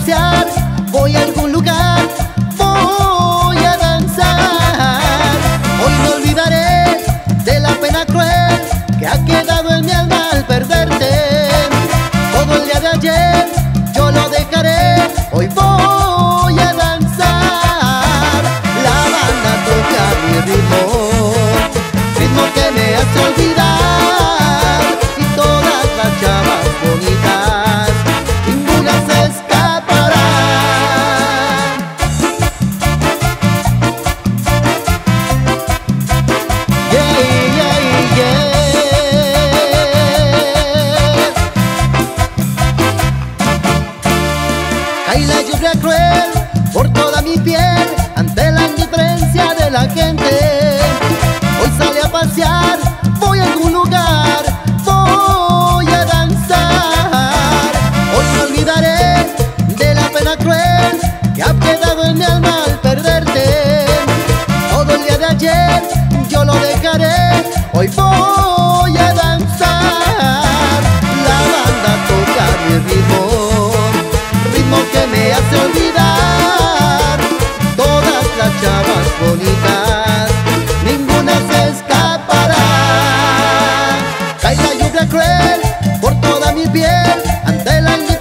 pasear, voy a algún lugar, voy a danzar. Hoy no olvidaré de la pena cruel que ha quedado en mi alma al perderte. Todo el día de ayer yo lo dejaré, hoy voy a danzar. La banda toca mi ritmo, ritmo que me hace olvidar, y todas las chavas bonitas, ninguna se escapará. Yeah, yeah, yeah. Cae la lluvia cruel por toda mi piel ante la indiferencia de la gente. Hoy salí a pasear, voy a algún lugar, voy a danzar. Hoy no olvidaré de la pena cruel que ha quedado en mi alma al perderte. Todo el día de ayer yo lo dejaré, hoy voy a danzar. La banda toca mi ritmo, ritmo que me hace olvidar. Todas las chavas bonitas, ninguna se escapará. Cae la lluvia cruel por toda mi piel ante la